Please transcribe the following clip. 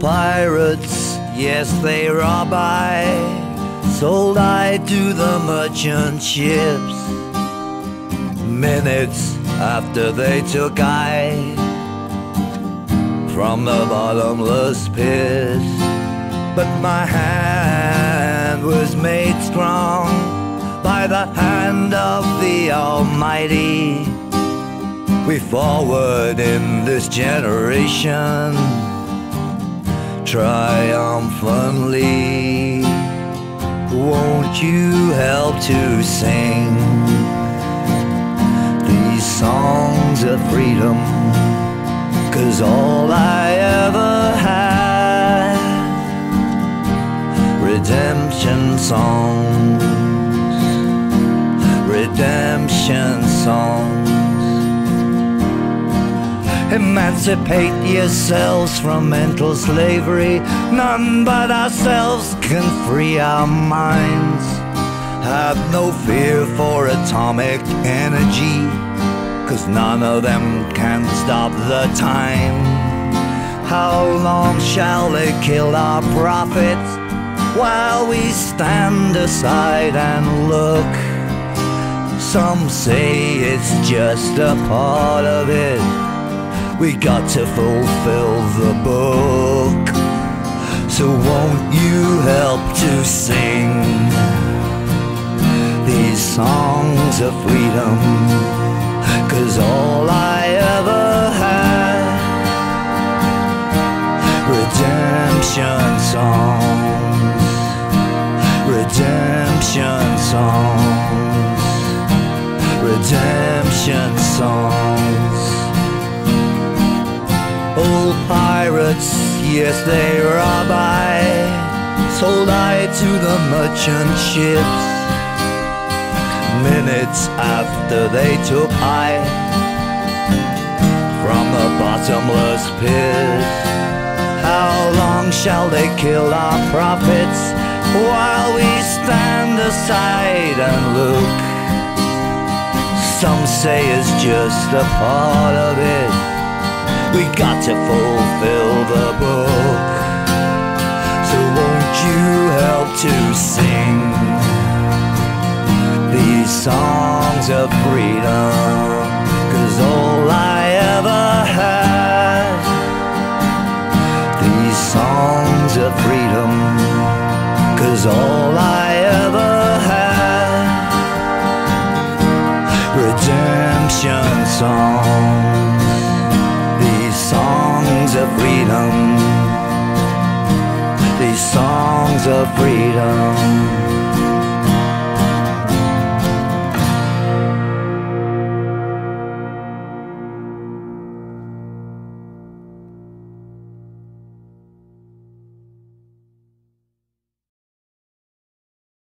pirates, yes, they rob I, sold I to the merchant ships. Minutes after they took I from the bottomless pit. But my hand was made strong by the hand of the Almighty. We forward in this generation triumphantly. Won't you help to sing these songs of freedom? 'Cause all I ever had, redemption songs, redemption songs. Emancipate yourselves from mental slavery. None but ourselves can free our minds. Have no fear for atomic energy, 'cause none of them can stop the time. How long shall they kill our prophets while we stand aside and look? Some say it's just a part of it. We got to fulfill the book. So won't you help to sing these songs of freedom? 'Cause all I ever had, redemption songs, redemption songs, redemption songs. Old pirates, yes, they rob I, sold I to the merchant ships. Minutes after they took I from the bottomless pit. How long shall they kill our prophets while we stand aside and look? Some say it's just a part of it. We got to fulfill the book. So won't you help to sing these songs of freedom? 'Cause all I ever had, these songs of freedom. 'Cause all I ever had, redemption songs, songs of freedom, these songs of freedom.